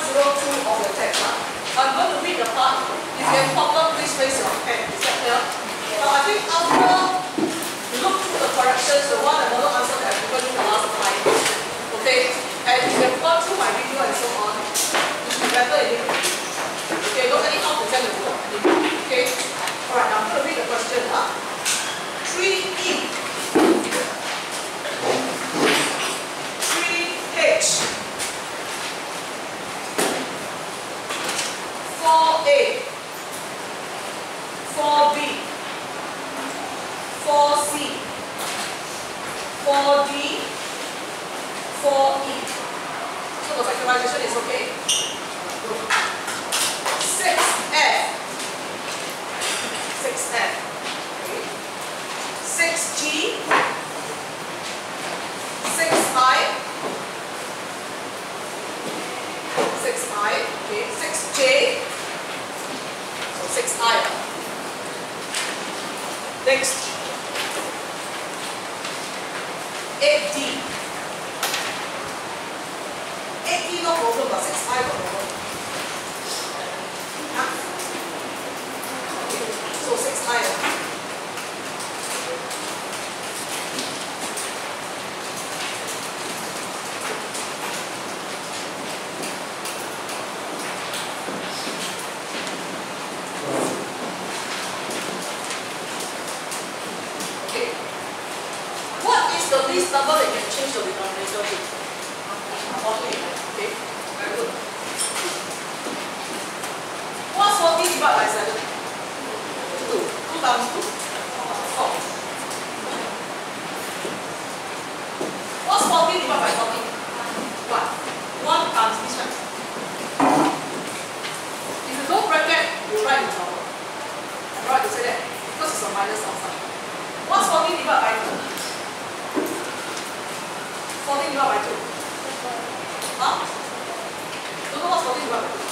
102 of the text. I'm going to read the part. If you have problem, please raise your hand. Is that clear? Now, I think after you look through the corrections, the one and another answer that I've given you the last time. Okay? And if you have gone through my video and so on, you should be better in it. Okay, don't anyhow pretend to do it. Okay? Alright, now I'm going to read the question. 3E. 3H. 4A. 4B. 4C. 4D. 4E. So the factorization is okay. 6F. 6F. Okay. 6G. 6I. 6I. Okay. 6J. So 6I. Next. 8D. 8D no problem, but 6I no problem. So 6I. Okay. What is the least number that you can change the denominator to? Okay. Okay. Very good. What's 40 divided by 7? 2. 2 times 2? 4. What's 40 divided by 40? 1. 1 times this one. If you don't bracket, you write in trouble. Am I right to say that? Because it's a minus outside. What's 40 divided by 2? 40 divided by 2. Huh? Don't know what's 40 divided by 2.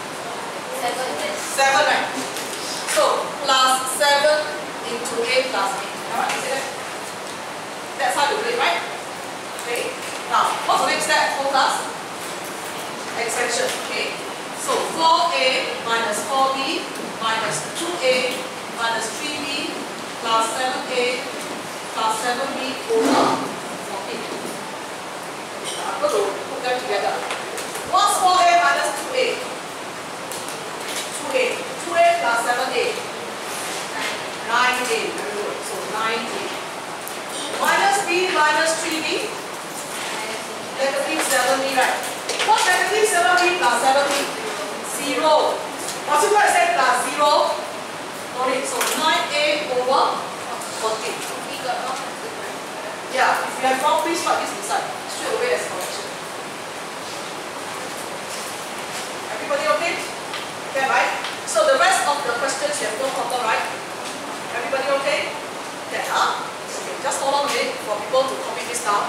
7, right? So, plus 7 into A plus B. Alright, you see that? That's how you do it, right? Okay. Now, what's the next step? 4 plus? Expansion, okay? So, 4A minus 4B minus 2A minus 3B plus 7A plus 7B over 14. I'm going to put them together. What's 4A minus 2A? 2A plus 7A. 9A. Very good. So 9A. Minus B minus 3B. Negative 7B, right? What's negative 7B plus 7B? 0. What's it going to say plus 0? Got it. So 9A over 14. Yeah, if you have wrong, please write this inside. Straight away as correction. Everybody okay? Okay, right? So the rest of the questions you have no problem, right? Everybody okay? Okay, huh? Okay, just hold on a minute for people to copy this down.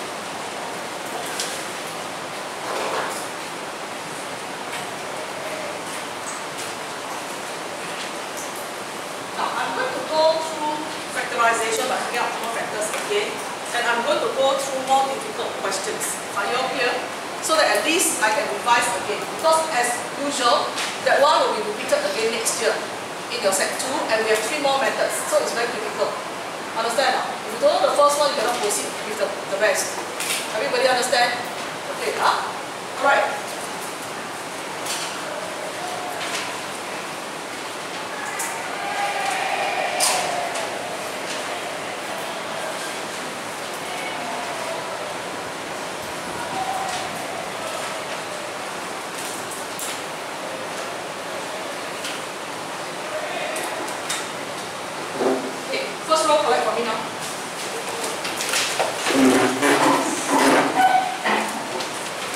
Now, I'm going to go through factorization by taking out more factors again. And I'm going to go through more difficult questions. Are you all clear? So that at least I can revise again. Because as usual, that one will be repeated again next year in your set 2, and we have 3 more methods. So it's very difficult. Understand? If you don't know the first one, you cannot proceed with the rest. Everybody understand? Okay, huh? Alright. First row, collect for me now.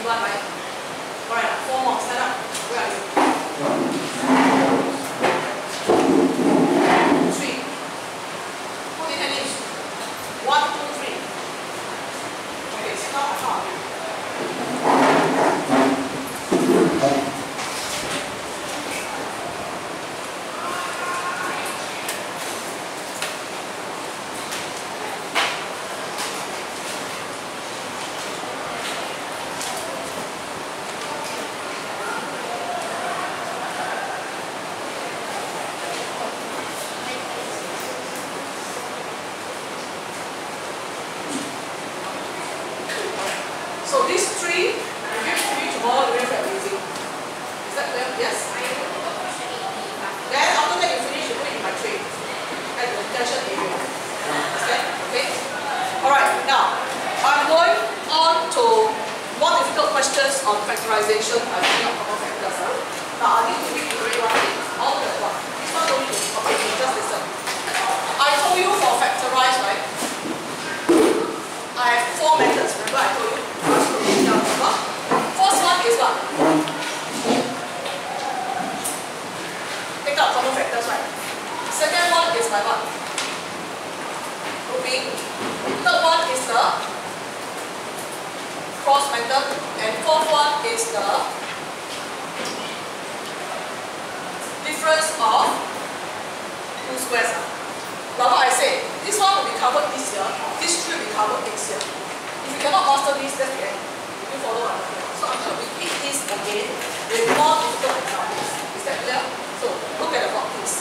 21, right? Alright, 4 more. Stand up. Where are you? 3. Put in an inch. 1, 2, 3. Okay, so now I count. So these 3, you give to me tomorrow the way we are using. Is that clear? Yes? Then after that you finish, you put it in my tray at the detention area. Understand? Okay? Alright, now I'm going on to more difficult questions on factorization. I'm looking at common factors. Now I need to read the grade 1 thing. All the one. This one don't need to copy, just listen. I told you for factorize, right? I have 4 methods. Remember I told you? First one is what? Take out common factors, right? Second one is my what? Grouping. Third one is the cross method. And fourth one is the difference of 2 squares. But what I say, this one will be covered this year, this 3 will be covered next year. If you cannot master this, that's the end. You follow what I'm doing. So I'm going to repeat this again with more difficult examples. Is that clear? So look at the block, please.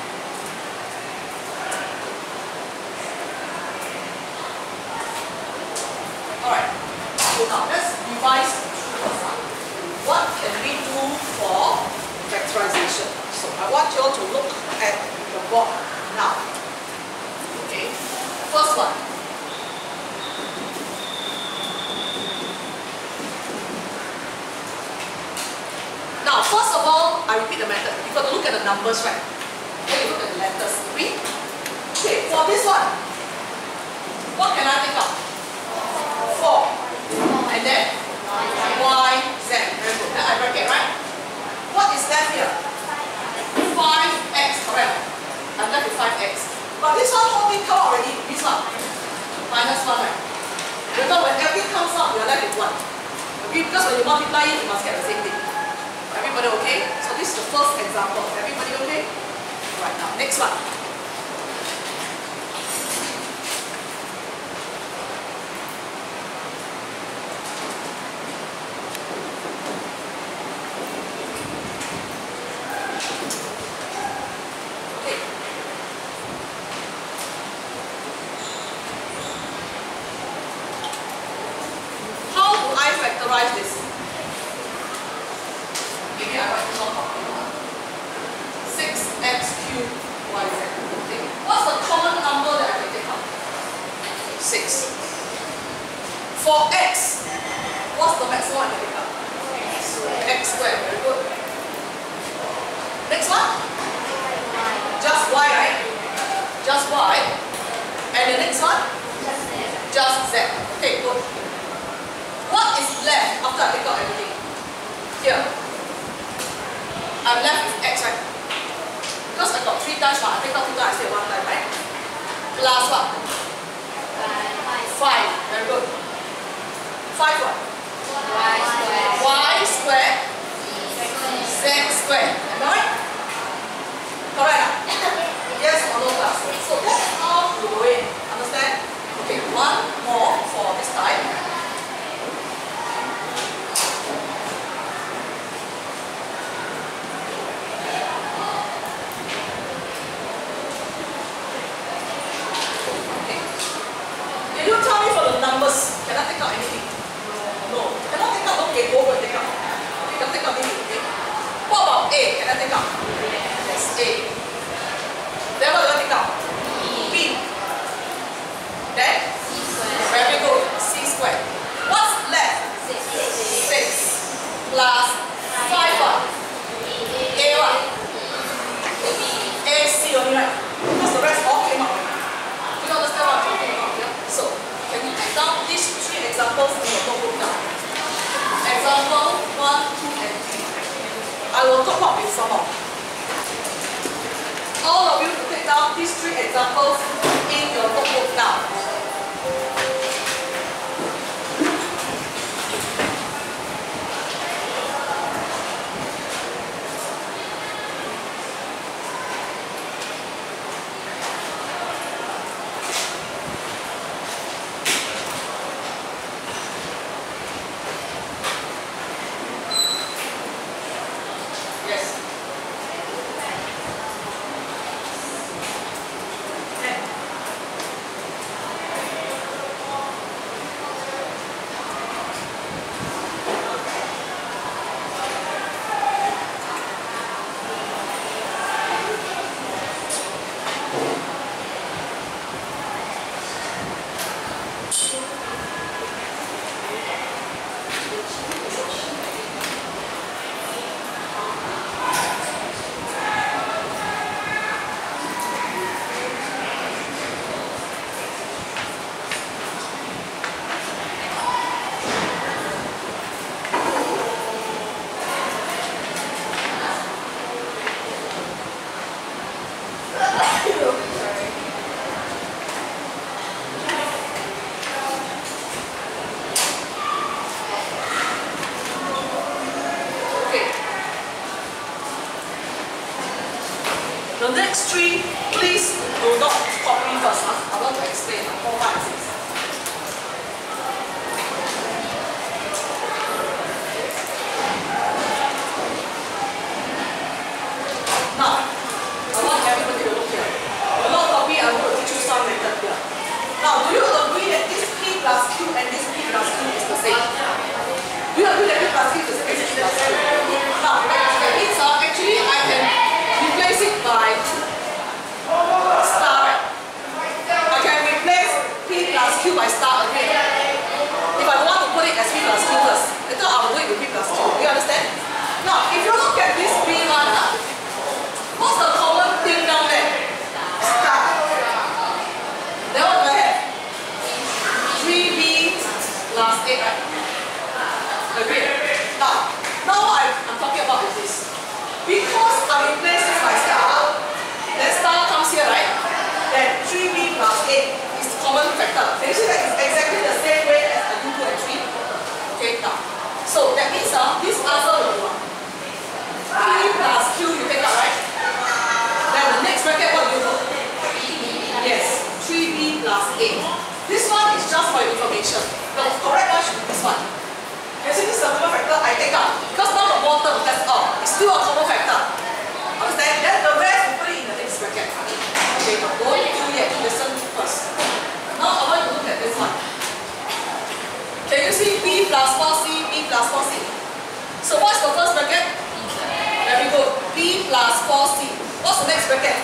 Alright. So now let's revise what can we do for factorization. So I want you all to look at the board now. Okay. First one. Now, first of all, I repeat the method. You've got to look at the numbers, right? Then you look at the letters. Agree? Okay, for this one, what can I take out? 4. And then Y, Z. Very good. Then I bracket, right? What is left here? 5x, correct? I'm left with 5x. But this one only come out already. This one. Minus 1, right? Remember, when everything comes out, you're left with 1. Okay? Because when you multiply it, you must get the same thing. Everybody okay? So this is the first example. Everybody okay? Right, now next one. Okay. How do I factorize this? Maybe I write this on top. 6x cubed yz. Okay. What's the common number that I can take out? 6. For x, what's the maximum I can take out? X squared. Very good. Next one? Just y, right? Just y. And the next one? Just z. Okay, good. What is left after I take out everything? Here. I'm left with x, right? Because I got 3 times, I take out 2 times, I stay 1 time, right? Plus what? 5. Very good. 5 what? Y squared. Z squared. Am I right? Correct? Yes or no, class? So that's how you do it. Understand? Okay, 1 more for this time. You tell me for the numbers. Can I take out anything? No. Cannot take out. Okay, go over and take out. Okay, can take out anything. Okay. What about A? Can I take out? Yes, A. Then what do I take out? B. Then? Very good. C squared. What's left? 6. Plus 5 what? A what? A C only, right? Because the rest all came out. Do you understand what I'm talking about? Yeah? So, can you take down these 3 examples in your notebook now? And down these 3 examples in your notebook now. The next 3, please do not copy first. I want to explain 4, 5, 6. Now, I want everybody to look here. Do not copy, I'm going to teach you some method here. Now, do you agree that this P plus Q and this P plus Q is the same? Do you agree that P plus Q is the same as P plus Q? Now, that means actually I can replace it by star. I can replace P plus Q by star again. If I don't want to put it as P plus Q first, later I will do it with P plus Q. Do you understand? Now, if you look at this B1, what's the common thing down there? Star. Then what do I have? 3B plus 8, right? Agreed. Now what I'm talking about is this. Because I replace this by star, then star comes here, right? Then 3B plus 8 is the common factor. Can you see that it's exactly the same way as I do 2 and 3? Okay, now. So that means this answer will be 3 plus Q you take out, right? Then the next bracket, what do you put? Yes, 3B plus 8. This one is just for your information. The correct one should be this one. You see this is the common factor I take out. Because now the bottom, that's all. It's still a common factor. Understand? Then the rest we put it in the next bracket. Okay, now don't do yet. Listen first. Now I want you to look at this one. Can you see B plus 4C, B plus 4C? So what's the first bracket? Very good. B plus 4C. What's the next bracket?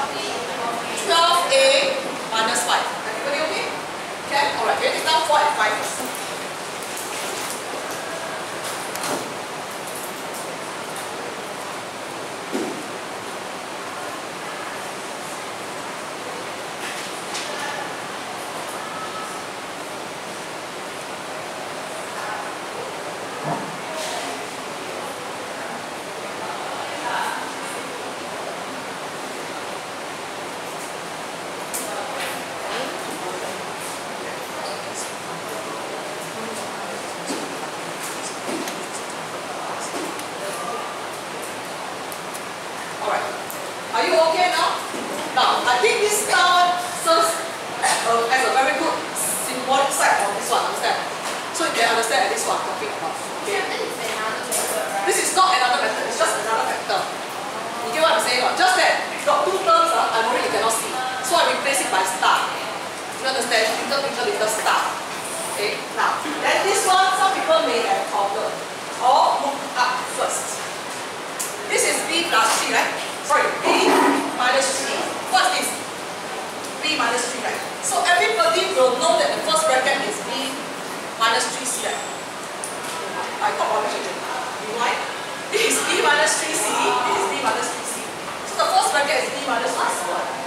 12A minus 5. Everybody okay? Okay? Alright, here it is now 4 and 5 first. Are you okay now? Now, I think this star serves as a very good symbolic side of this one, understand? So you can understand this one I'm talking about. Okay? This is not another method, it's just another factor. You get what I'm saying? Just that it's got 2 terms, I'm worried you cannot see. So I replace it by star. You understand? Little star. Okay? Now, then this one, some people may have encountered or look up first. This is B plus 3, right? Sorry, B minus 3. What's this? B minus 3, right? So everybody will know that the first bracket is B minus 3C, right? I thought about it. You know why? This is B minus 3C, this is B minus 3C. So the first bracket is B minus 3C.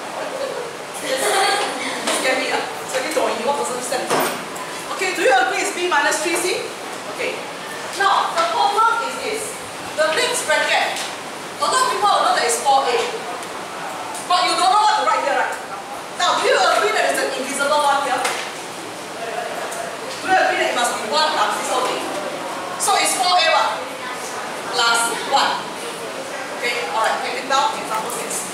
Scary, so you don't know what person said. Okay, do you agree it's B minus 3C? Okay. Now, the problem is this. The next bracket, a lot of people will know that it's 4A. But you don't know what to write here, right? Okay, alright, take it down, example 6.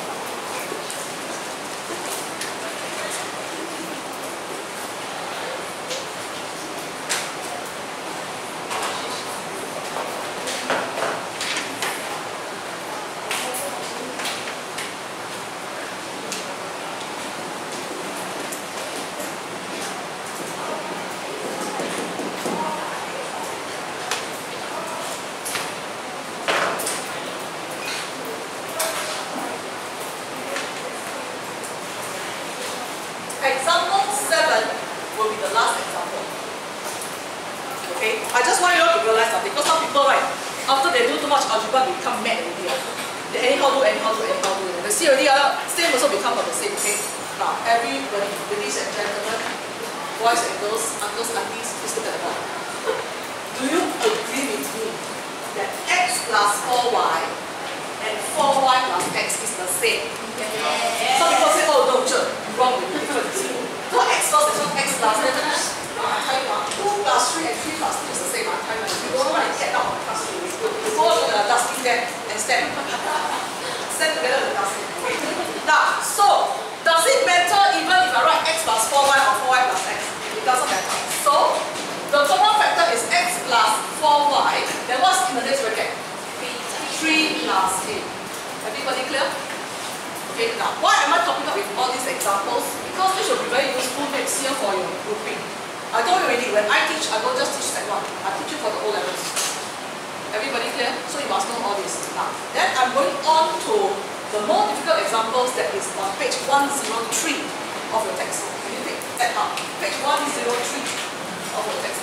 Example 7 will be the last example. Okay, I just want you all to realize that because some people, right, after they do too much algebra, they become mad already. They anyhow do. They see already, same also become the same. Okay, now everybody, ladies and gentlemen, boys and girls, uncles, aunties, please look at the board. Do you agree with me that x plus 4y and 4y plus x is the same? Yeah. Some people say, oh no, you're wrong with the difference. So x plus is not x plus, then I tell you, 2 plus 3 and 3 plus 2 is the same. I tell you, if you don't want to get out of the classroom, you go to the dustbin there and stand together with the dustbin. Now, so does it matter even if I write x plus 4y or 4y plus x? It doesn't matter. So the common factor is x plus 4y. Then what's in the next bracket? 3 plus 8. Everybody clear? Okay, now why am I talking up with all these examples? Because this will be very useful next year for your grouping. I told you already, when I teach, I don't just teach set 1. I teach you for the O levels. Everybody clear? So you must know all this. Now, then I'm going on to the more difficult examples that is on page 103 of your text. Can you take that up? Page 103 of your text.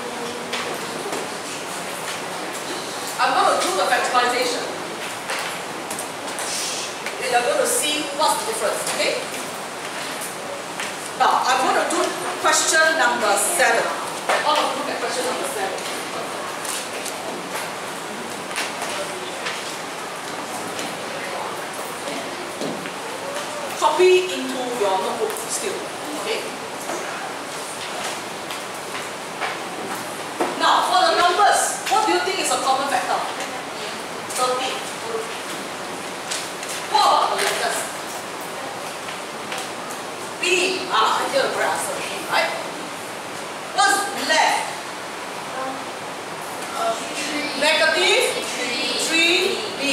I'm going to do the factorization. And you're going to see what's the difference, okay? Now, I'm going to do question number 7. All of you look at question number 7. Copy into your notebook still, okay? Now, for the numbers, what do you think is a common factor? 13. What about the letters? B. I hear the right answer, right? What's left? Negative 3B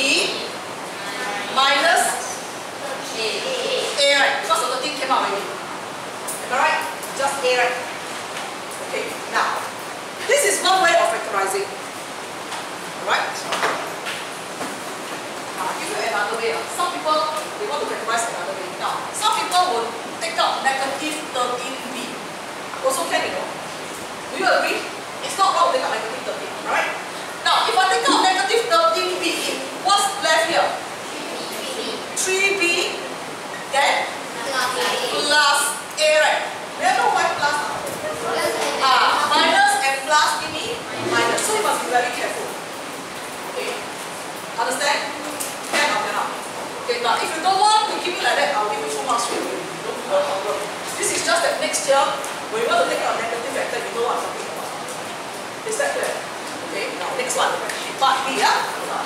minus A, right? Because the 13 came out already. Am I right? Just A, right? Okay, now, this is one way of factorizing. Right? I'll give you another way. Some people, they want to factorize another way. Now, some people would take out negative 13b. Also can, you know. Do you agree? It's not wrong to take out negative 13, right? Now, if I take out negative 13b, what's left here? 3b, then plus a, right? May I know why plus? Minus and plus give me minus. So you must be very careful. Okay? Understand? Can or cannot? Okay, but if you don't want to keep it like that, I'll give you 2 marks straight away. Don't do a problem. This is just that next year, when you want to take out a negative factor, you know what I'm talking about. Is that clear? Okay, now next one. Part B, yeah?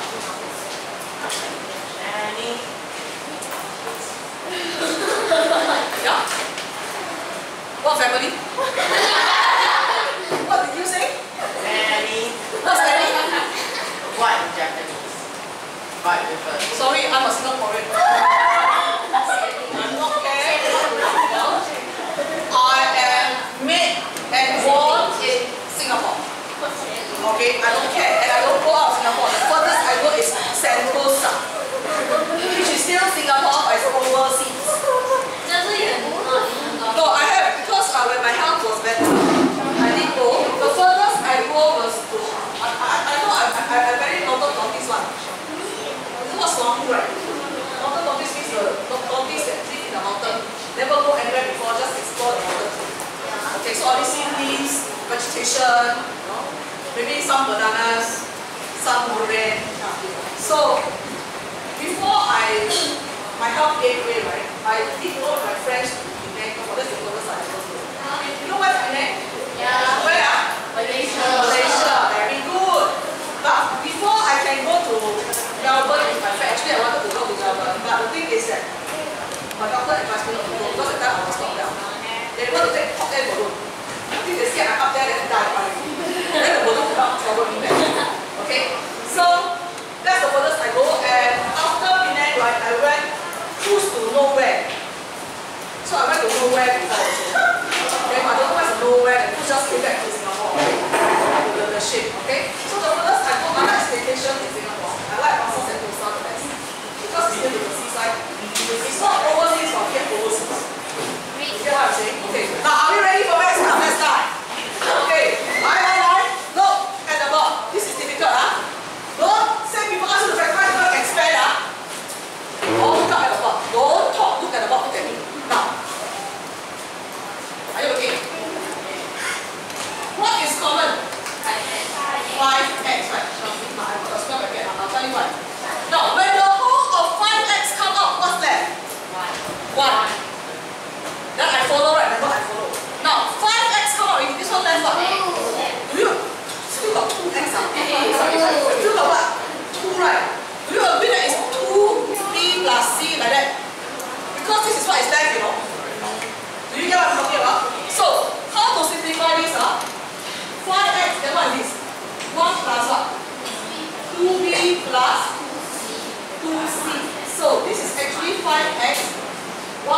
Yeah? What family? What did you say? Nanny. What's Nanny? White in Japanese. White with a... Sorry, I'm a Singaporean. I'm not okay. I am made and born in Singapore. Okay, I don't care. And I don't go out of Singapore. The furthest I go is Sentosa, which is still Singapore, but it's overseas. No, I have, because when my health was better, I did go. The furthest I go was to, I know I'm very orthodontist one. It's not Swamu, right? Orthodontist means the orthodontist that live in the mountain, never go anywhere before, just explore the mountain. Okay, so only see leaves, vegetation, you know, maybe some bananas, some moraine. So, before my health gave way, right, I did go with my friends to Penang, because that's the furthest I ever go. You know where's Penang? Yeah. Where? Malaysia. Malaysia, very good. But before I can go to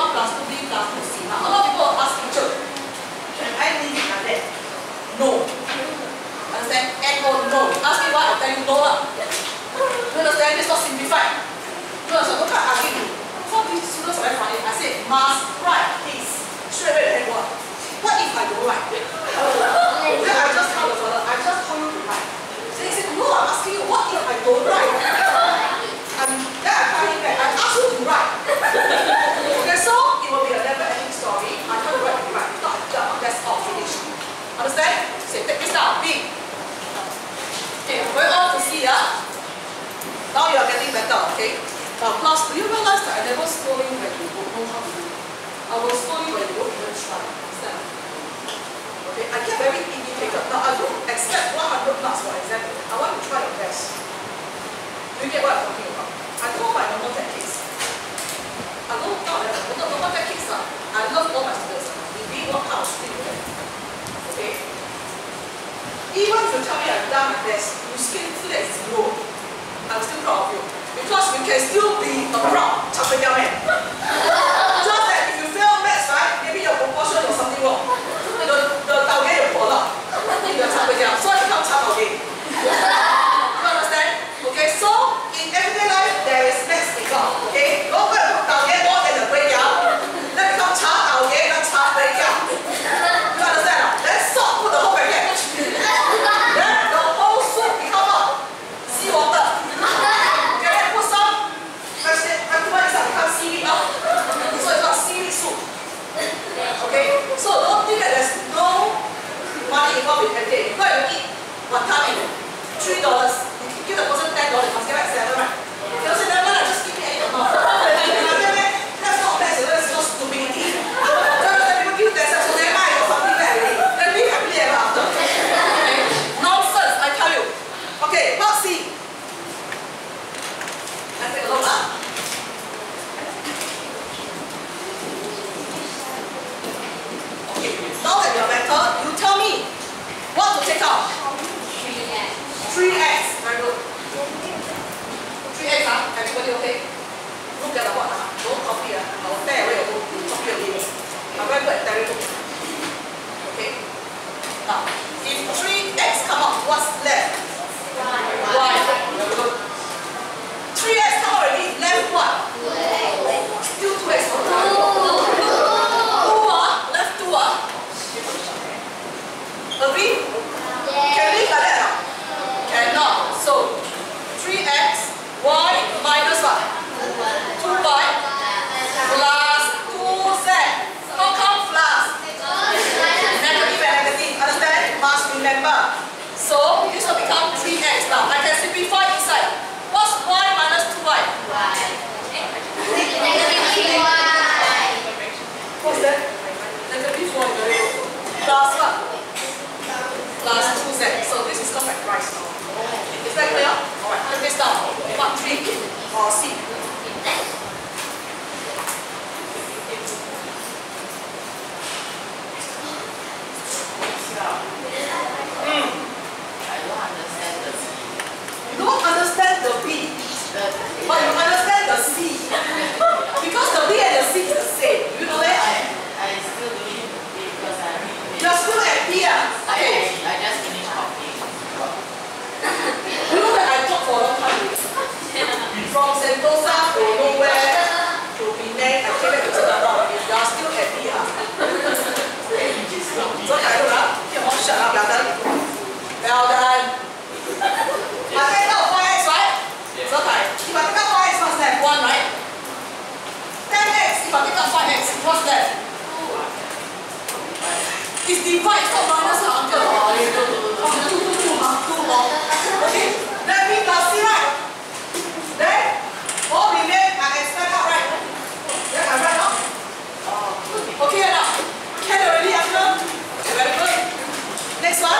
A1 plus 2B plus 2C. Now, a lot of people ask teacher, can I leave it like that? No. Understand? N-O, no. Ask me why, I tell you no lah. You understand? It's not simplified. You understand? Don't try to argue me. Some of these students are very funny. I say, must write this. Straight away they what? What if I don't write? Then I just tell the fellow, I just told you to write. Then he said, no, I'm asking you, what if I don't write? And then I tell him that I asked you to write. Okay, so it will be a never-ending story. I tell you what you write. It's not a job, that's all finished. Understand? Say, take this down, B. Okay, going on to C, yeah? Now you are getting better, okay? Now, class, do you realize that I never scold you when you don't know how to do it? I will scold you when you don't even try. Understand? Okay, I get very indicated. Now, I don't expect 100 marks for exam. I want to try your best. Do you get what I'm talking about? I don't want my normal tactics. I don't know normal tactics. I love all my students. We really work hard to do that. Okay? Even if you tell me I've done my best, you still feel that it's low. I'm still proud of you. Because you can still be a proud Chapel man. Just that if you fail maths, right, maybe your proportion or something wrong. The target will fall out in your Chapel. So it becomes Chapel. You understand? Okay, so in everyday life, there is maths involved. Okay? Don't go and put target more than the breakdown. Then become Chapel, not Chapel. You understand? Then salt put the whole bracket. Then the whole soup become what? Seawater. Okay, then put some vegetable inside, become seaweed. So it's called seaweed soup. Okay? So don't think that there's no money involved in everyday. You go and eat one time in $3. You give the person $10, you must get back 7, right? You say, never mind, just give me any amount. That's not bad, that's just stupidity. People give that, so never mind, I got something bad already. Then be happily ever after. Okay? Nonsense, I tell you. Okay, part C. Let's take a look. Okay, now that you're better, you tell me what to take out. 3x. Very good. 3x, everybody okay? Look at the board, don't copy. I will stay away or copy again. I'm very good at telling you. Okay? Now, if 3x come out, what's left? Y. Very good. 3x come out already, left what? Still 2x. 2, left 2. Agree? Can we leave like that? Cannot. So 3x, y minus what? 2y plus 2z. How come plus? Negative and negative. Understand? Must remember. So this will become 3x now. I can simplify inside. What's y minus 2y? Negative y. What's that? Negative 4. Plus what? Plus 2z. So this is called factorize now. Is that clear? Alright, put this down. Part 3 or C. You don't understand the B, but you understand the C. Because the B and the C is the same. You know that? I still do it because I really. You're still at B, okay. I just finished talking. You know that I talked for a long time. From Sentosa to nowhere to Penang, I came back to Singapore. You are still at B, So I do that. Come on, shut up, well done. Well done. I take out 5x, right? Yeah. So if I take out 5x, what's left? 1, right? 10x, if I take out 5x, what's left? It's divide, it's not minus, uncle. Okay, then B plus C, right? Then, all remain, I expect out, right? Then I write out. Okay, now. Can already, uncle? Okay, very good. Next one.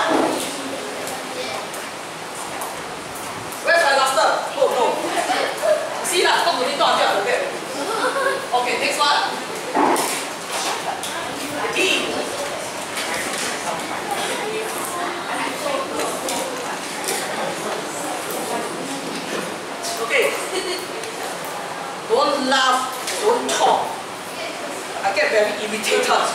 Where's my duster? Oh, no. See lah, not only talk until I forget. Okay, next one. D. Okay. Don't laugh, don't talk. get very irritated. No,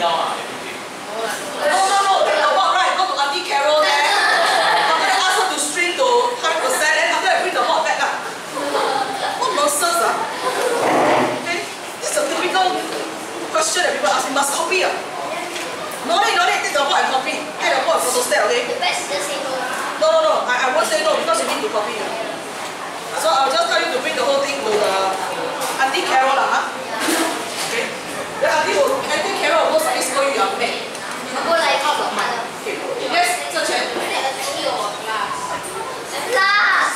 take the board, right? Go to Auntie Carol there. After that, ask her to string to 100%, and after that, bring the board back. What nonsense, Okay? This is a typical question that people ask me. Must copy, No need, take the board and copy. Take the board and photostat, okay? The best is say no. No. I won't say no because you need to copy. So I'll just tell you to bring the whole thing to the Auntie Carol, Okay? The Auntie Carol will most likely scold you, you're mad. Go like out of my Okay. Yes, Zhe Quan. a tea or glass. Glass.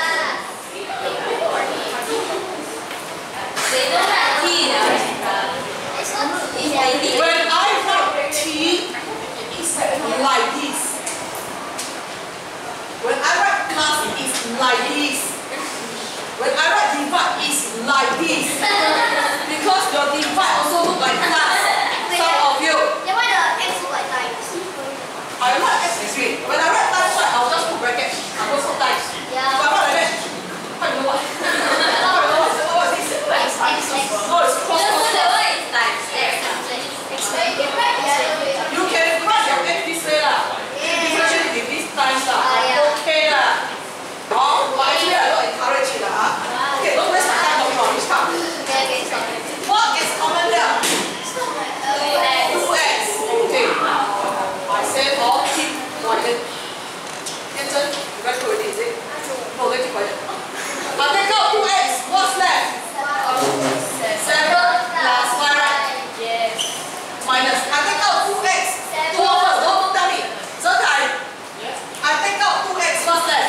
They don't have tea now. It's not tea. When I write T, it's like this. When I write class, it's like this. When I write divide, it's like this. Because your divide also look like class. Some of you. Then why the X look like times? I write X is green. When I write times, I'll just put bracket. I'll also times. Yeah. If I write like that, how do you know what? What is this? No, it's cross. You can write your X this way lah. Differentiate with this times lah. Okay lah. But actually I don't encourage it lah. Okay, don't waste my time talking about this stuff. What is common there? 2x. Okay. I said all keep quiet. Yan Zhen, you guys go already, is it? No, they keep quiet. I take out 2x. What's left? 7 plus 5, right? Yes. Minus. I take out 2x. 2 over. Don't tell me. Zhe Kai. I take out 2x. What's left?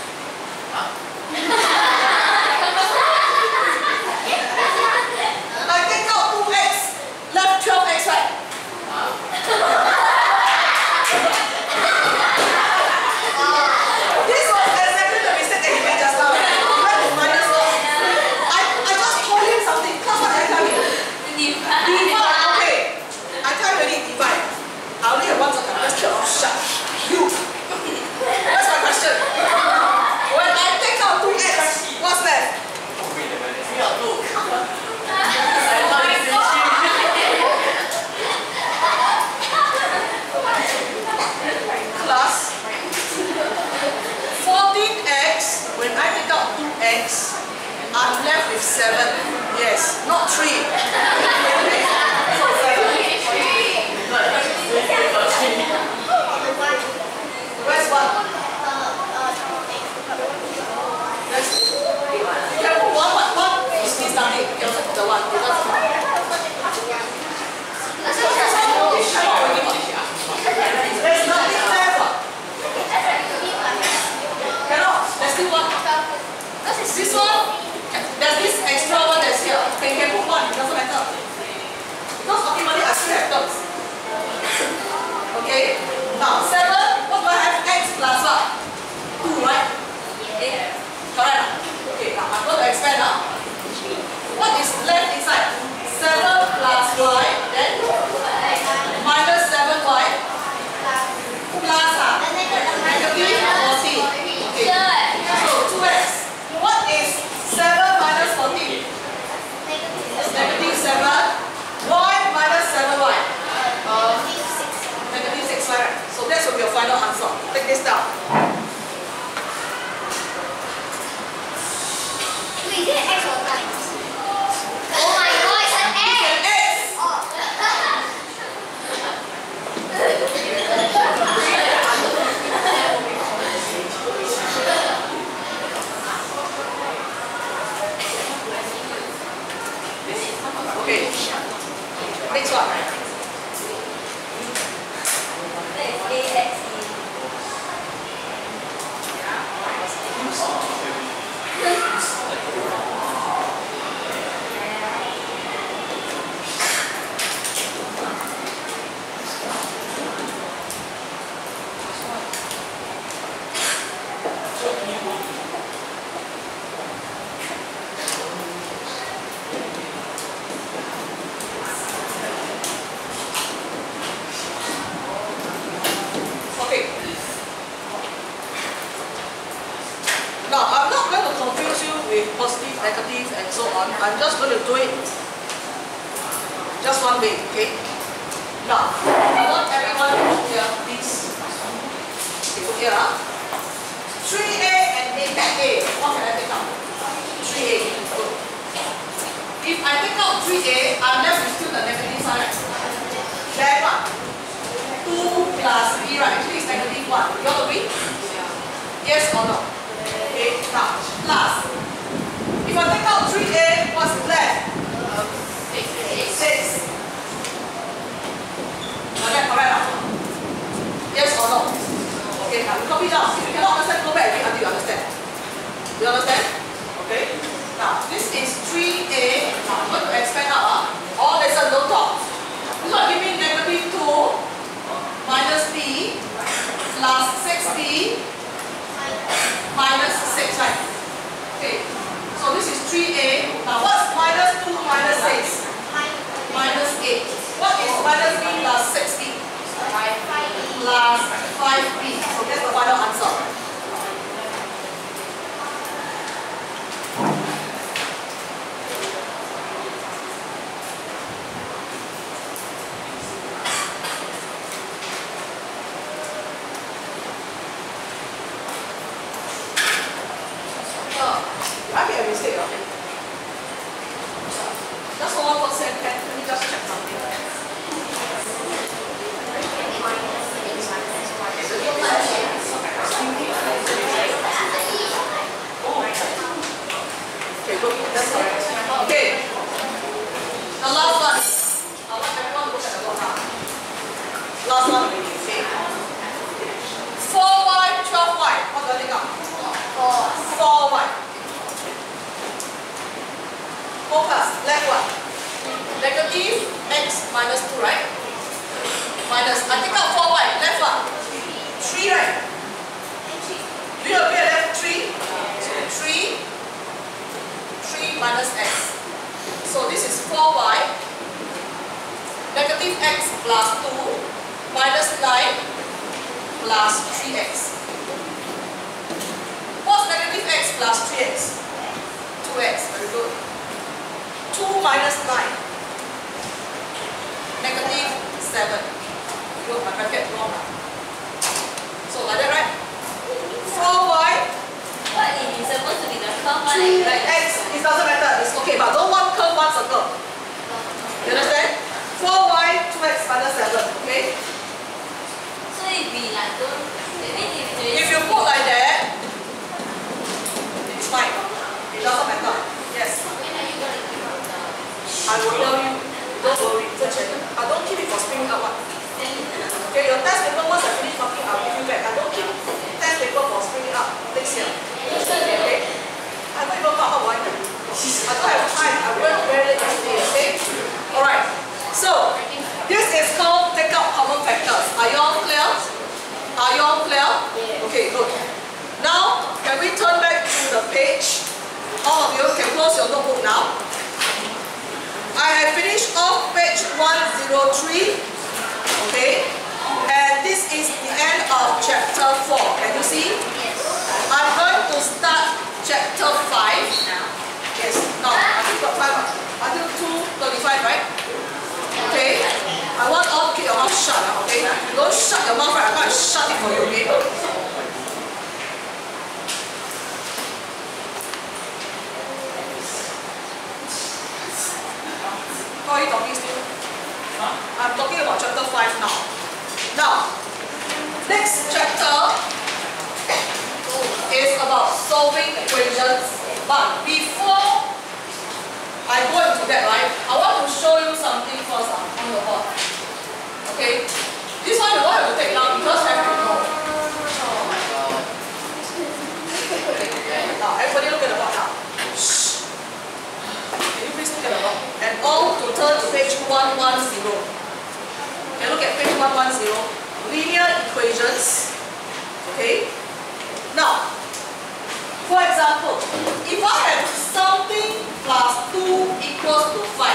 I take out 2x. Left 12x, right? This was exactly the mistake that he made just now. Why to minus 1? I just told him something. Class, what did I tell you? Divide. Okay. I tell you already divide. I only have one second. Just shut. You. That's my question. When I take out 2x, what's left? Class. 14x. When I take out 2x, I'm left with 7. Yes, not 3. So 7. Where's 1? You can put 1 is this nothing. You can also put the 1 because there's nothing there. Cannot. There's still 1. This one, there's this extra one that's here. Okay, you can put 1. It doesn't matter. Because ultimately I still have terms. Okay. Now 7. What do I have? X plus what? 2, right? Correct. Okay, now I'm going to expand now. What is left inside? 7 plus y, then minus 7y plus negative 14. Okay. So 2x. What is 7 minus 14? Negative 7. Y minus 7y. Negative 6, right? So that will be your final answer. Take this down. Wait, is it X or times? Oh my god, it's an X! Oh. Okay. Next one. Okay. Now, I'm not going to confuse you with positive, negative, and so on. I'm just going to do it Just one way, okay? Now, I want everyone to put here, please. Okay, put here. 3A and A. What can I take out? 3A. Good. If I take out 3A, I'm left with still the negative sign, right? Then what? 2 plus B, right? Actually it's negative 1. You all agree? Yes or no? Okay, now, plus. If I take out 3A, what's left? 6. Correct, correct. Yes or no? Okay, now we copy down. If you cannot understand, go back again until you understand. Do you understand? Okay. Now, this is 3A. Now, I'm going to expand out. All there's a low top. This one give me negative 2 minus B plus 6B minus 6, right? Okay. So this is 3A. Now, what's minus 2 minus 6? Minus 8. What is minus B plus 6B? Plus 5B. So that's the final answer. I made a mistake, okay? Just for 1%, let me just check something. Okay, good. That's correct. Okay. The last one. I want everyone to look at the board now. Last one, okay. 4y, 12y. What do I take out? 4y. Focus. Left one. Negative x minus 2, right? Minus. I take out 4y. Left one. 3, right? Do you agree left 3? 3 minus x. So this is 4y. Negative x plus 2 minus 9 plus 3x. What's negative x plus 3x? 2x. Very good. 2 minus 9. Negative 7. Look, my bracket wrong. So like that, right? 4y. What if it's supposed to be the curve one? Like X, it doesn't matter. It's okay, but don't one curve, one circle. You understand? 4y, 2x minus 7. Okay? so it be like don't. If you put like that, it's fine. It doesn't matter. Yes. When are you gonna give up the? I will tell you. Don't worry. I don't keep it for spring up. Okay, your test paper, once I finish talking, I'll give you back. I don't keep test paper for spring up next year. Okay? I don't even know how I can. I don't have time. I went very late yesterday. Okay? Alright. So, this is called take out common factors. Are you all clear? Are you all clear? Okay, good. Now, can we turn back to the page? All of you can close your notebook now. I have finished off page 103. Okay? And this is the end of chapter 4. Can you see? I'm going to start chapter 5 now. Yes. Now, I think got time until 2:35, right? Okay? I want all to keep your mouth shut, okay? You don't shut your mouth, right? I'm going to shut it for you, okay? How are you talking still? I'm talking about chapter 5 now. Now, next chapter is about solving equations. But before I go into that, right, I want to show you something first on the board. Okay? This one you don't have to take now, you just have to know. Okay. Now, everybody look at the board now. Shh. Can you please look at the board? And all to turn to page 110. Okay, look at page 110. Linear equations. Okay? Now, for example, if I have something plus 2 equals to 5,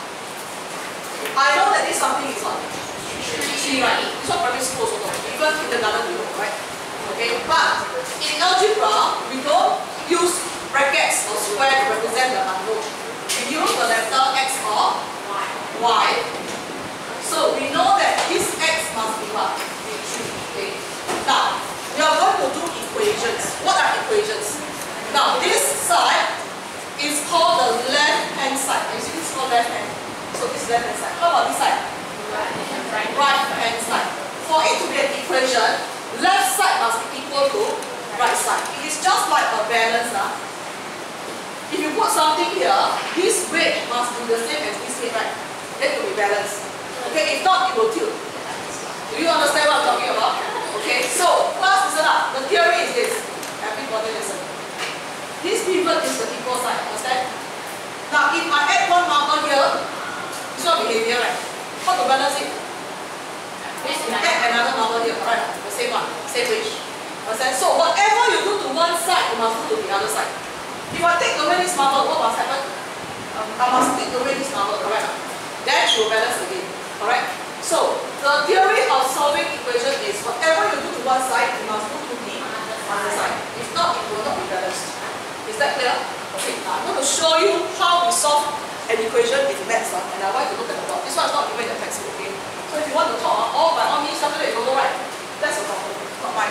I know that this something is what? 3, right? It's not primary school also, even kindergarten you know, right? Okay, but in algebra, we don't use brackets or square to represent the unknown. We use the letter x or y. y. So we know that this x must be what? Be 3. Okay. Now we are going to do equations. What are equations? Now this side is called the left hand side. You see this is called left hand. So this is left hand side. How about this side? Right hand side. For it to be an equation, left side must be equal to right side. It is just like a balance. If you put something here, this weight must be the same as this weight, right? Then it will be balanced. Okay, if not, it will tilt. Do you understand what I'm talking about? Okay, so class, listen up. The theory is this. Everybody listen. This pivot is the equal side, understand? Now, if I add one marker here, this one will be heavier, right? How to balance it? Add another marker here, right? The same one, same weight. Understand? So, whatever you do to one side, you must do to the other side. If I take away this marker, what must happen? I must take away this marker, correct? Then it will balance again, correct? So, the theory of solving equation is whatever you do to one side, you must do to the other side. If not, it will not be balanced. Is that clear? Okay, now I'm going to show you how we solve an equation in maths, and I want you to look at the board. This one is not even in the textbook, okay? So if you want to talk, by all means, something that you don't know, right? That's your problem, not mine.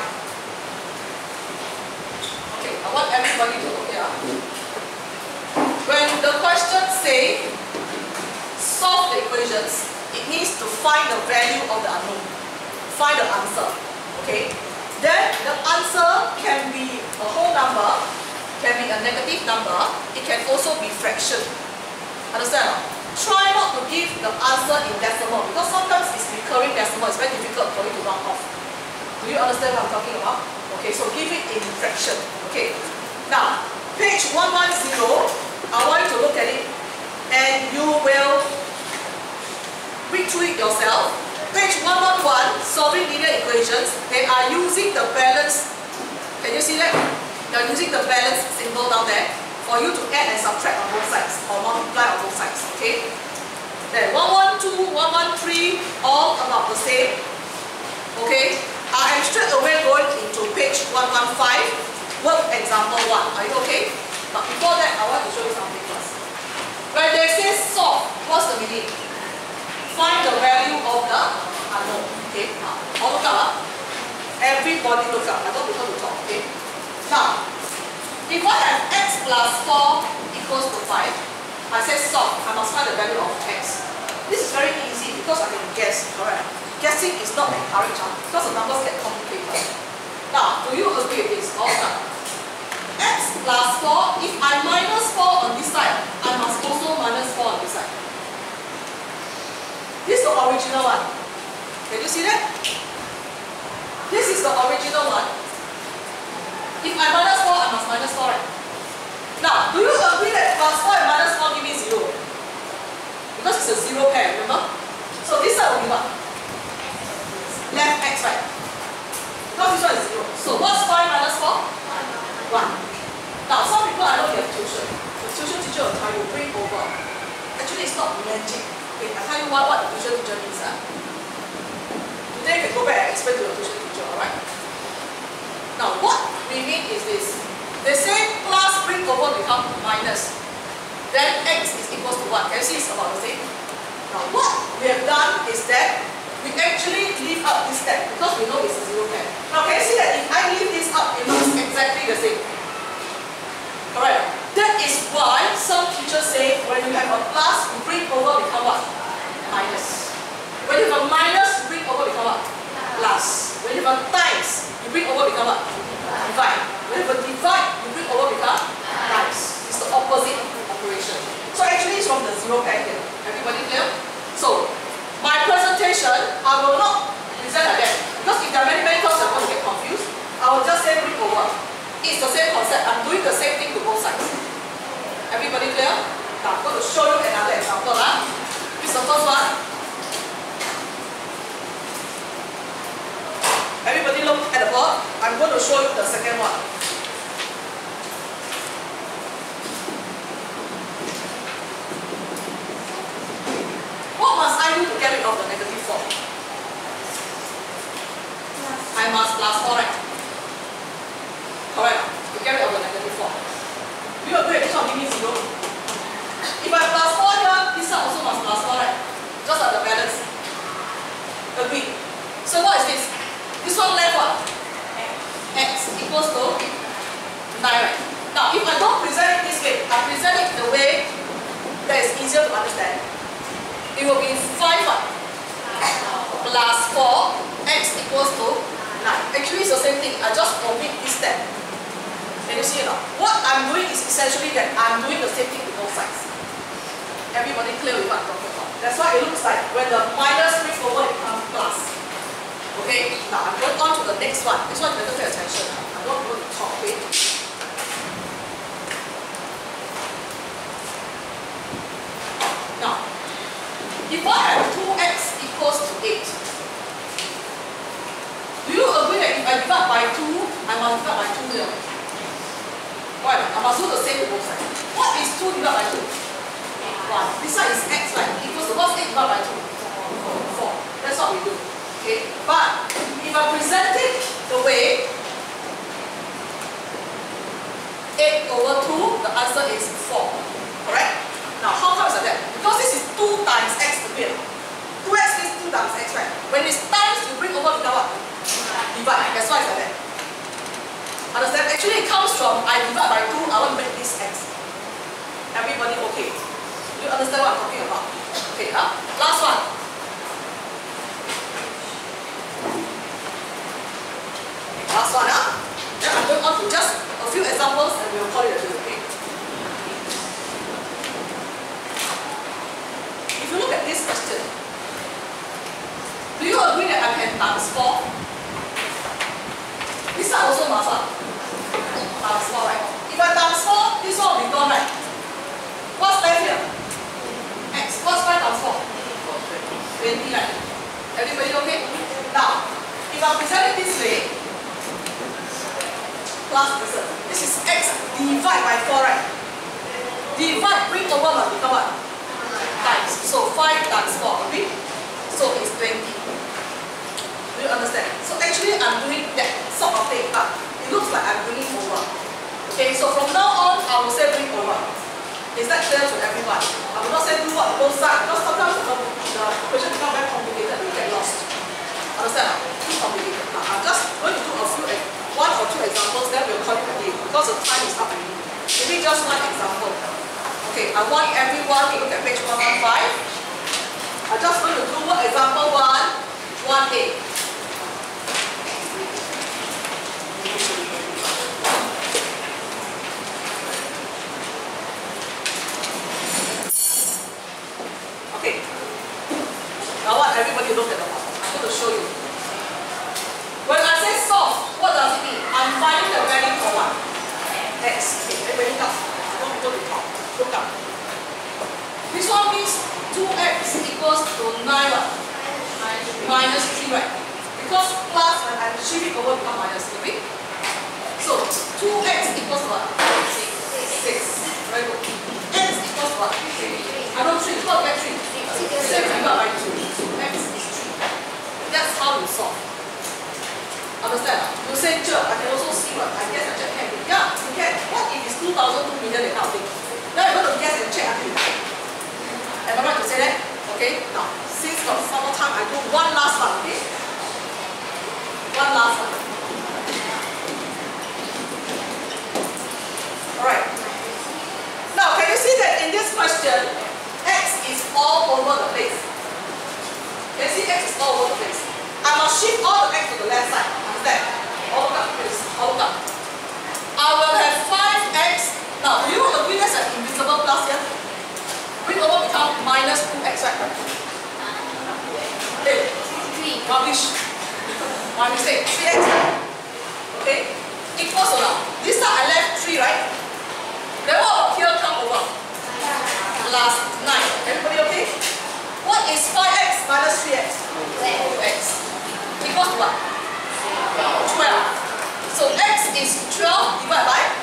Okay, I want everybody to look here. When the question says solve the equations, it needs to find the value of the unknown. Find the answer. Okay? Then the answer can be a whole number, can be a negative number, it can also be fraction. Understand? Try not to give the answer in decimal because sometimes it's recurring decimal, it's very difficult for you to round off. Do you understand what I'm talking about? Okay, so give it in fraction. Okay. Now, page 110, I want you to look at it and you will read through it yourself. Page 111, solving linear equations, they are using the balance. Can you see that? They are using the balance symbol down there for you to add and subtract on both sides or multiply on both sides. Okay? Then 112, 113, all about the same. Okay? I am straight away going into page 115, work example 1. Are you okay? But before that, I want to show you something first. When they say solve, what's the meaning? Find the value of the unknown. Okay? Now, all look up. Everybody look up. I don't want to talk. Okay? Now, if I have x plus 4 equals to 5, I say solve. I must find the value of x. This is very easy because I can guess. Correct? Guessing is not encouraged because the numbers get complicated. Now, do you agree with this? All done. X plus 4, if I minus 4 on this side, I must also minus 4 on this side. This is the original one. Can you see that? This is the original one. If I minus 4, I must minus 4, right? Now, do you agree that plus 4 and minus 4 give me 0? Because it's a 0 pair, remember? So this side will be what? Left x, right? Because this one is 0. So what's 5 minus 4? 1. Now, some people, I know they have tuition. The tuition teacher will tell you, bring over. Actually, it's not magic. Okay, I tell you what the tuition teacher means. Today, you can go back and explain to your tuition teacher, alright? Now, what we mean is this. They say plus bring over become minus. Then x is equals to 1. Can you see it's about the same? Now, what we have done is that we actually leave out this step because we know it's a 0 pair. Now, can you see that if I leave this up, it looks exactly the same? Correct? That is why some teachers say when you have a plus, you bring over become what? Minus. When you have a minus, you bring over become what? Plus. When you have a times, you bring over become what? Divide. When you have a divide, you bring over become times. It's the opposite operation. So actually, it's from the 0 pair here. Everybody clear? So, my presentation, I will not present like that. Because if there are many terms that are going to get confused, I will just say bring over. It's the same concept. I'm doing the same thing to both sides. Everybody clear? Now, I'm going to show you another example. This is the first one. Everybody look at the board. I'm going to show you the second one. What must I do to get rid of the negative 4? I must plus 4, right? Correct. To get rid of the negative 4. Do you agree this one give me 0? If I plus 4 here, this side also must plus 4, right? equals to 9, right? Now, if I don't present it this way, I present it the way that is easier to understand. It will be 5 plus 4, x equals to 9. Actually, it's the same thing. I just omit this step. Can you see it now? What I'm doing is essentially that I'm doing the same thing with both sides. Everybody clear with what I'm talking about? That's why it looks like when the minus brings over, it becomes plus. Okay, now I'm going on to the next one. This one you better pay attention. I'm not going to talk, okay? Now, if I have 2x equals to 8, do you agree that if I divide by 2, I must divide by 2 here? Right, I must do the same to both sides. What is 2 divided by 2? 1. This side is x, right? Equals to what's 8 divided by 2? 4. That's what we do. Okay? But if I present it the way 8 over 2, the answer is 4. Correct? Now, how come is like that? Because this is 2 times x to be. 2x is 2 times x, right? When it's times, you bring over become what? Divide. That's why it's like that. Understand? Actually, it comes from I divide by 2, I want to make this x. Everybody okay? You understand what I'm talking about? Okay, last one. Last one, Then I'm going on to just a few examples and we'll call it a day, okay? If you look at this question, do you agree that I can times 4? This side also must times 4, right? If I times 4, this one will be gone, right? What's left here? X. What's 5 times 4? 20, right? Everybody okay? Now, if I present it this way, plus this is x divide by 4, right? Divide, bring over must become what? Times. So 5 times 4, okay? So it's 20. Do you understand? So actually I'm doing that sort of thing, but it looks like I'm bringing over. Okay, so from now on I will say bring over. Is that clear to everyone? I will not say do what both sides, because sometimes the question becomes very complicated and you get lost. Understand? Too complicated. Now, I'm just going to do one or two examples, then we'll call it a day because the time is up already. Maybe just one example. Okay, I want everyone to look at page 115. I'm just going to do what example 1A. Okay. Now what everybody look at the bottom. I'm going to show you. When I say solve, what does it mean? I'm finding the value for what? X. Okay, everybody look up. Don't go to the top. Look up. This one means 2x equals to 9 what? Minus 3, right? Because plus when I shift it over become minus, okay? So 2x equals what? 6. Very good. X equals what? 3. I know 3. What get 3? 6 divided by 2. So x is 3. That's how you solve. Understand? You say, sure, I can also see what? I guess I check can. Yeah, you can. What if it's 2,000, 2 million, that kind of thing? Now you're going to guess and check until you can. Am I right to say that? Okay? Now, since got some more time, I do one last one, okay? One last one. Alright. Now, can you see that in this question, x is all over the place? Can you see x is all over the place? I must shift all the x to the left side. Understand? All look up, please. All look up. I will have 5x. Now, do you agree there's an invisible plus here? Bring over become minus 2x, right? Hey, 3. Rubbish. My mistake. 3x. Okay? Equals to now. This time I left 3, right? Then what here come over? Plus 9. Everybody okay? What is 5x minus 3x? 2x. Equals to what? 12. So x is 12 divided by